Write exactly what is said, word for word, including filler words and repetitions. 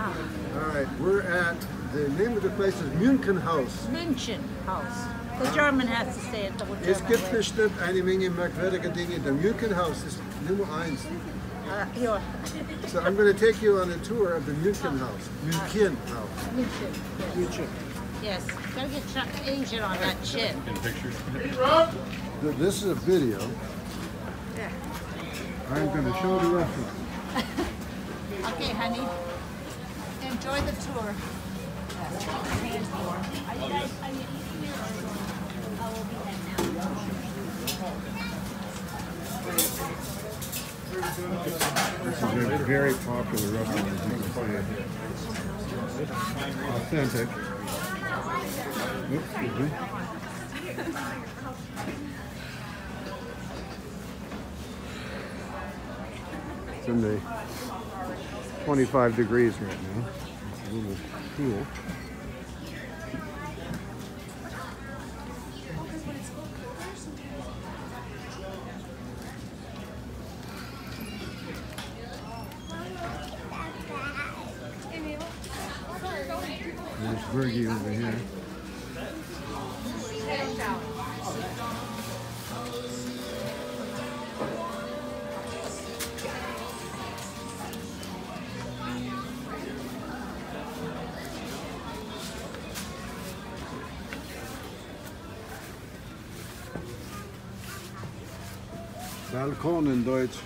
All right, we're at, the name of the place is München Haus. München Haus. The German has to say it the German Es gibt way. bestimmt eine Menge merkwürdige Dinge. Der München Haus ist Nummer eins. Uh, here. So I'm going to take you on a tour of the München House. München House. München. München. Yes. Gotta get Chuck Asian on that chin. In pictures. Th- This is a video. Yeah. I'm going to show the restaurant. Okay, honey. Enjoy the tour. Are you guys, are you eating here or I will be heading This is a very popular restaurant, as you can see. Authentic. Oops, excuse me. It's in the twenty-five degrees right now. It's a little cool. There's Virgie over here. Balkon in Deutsch.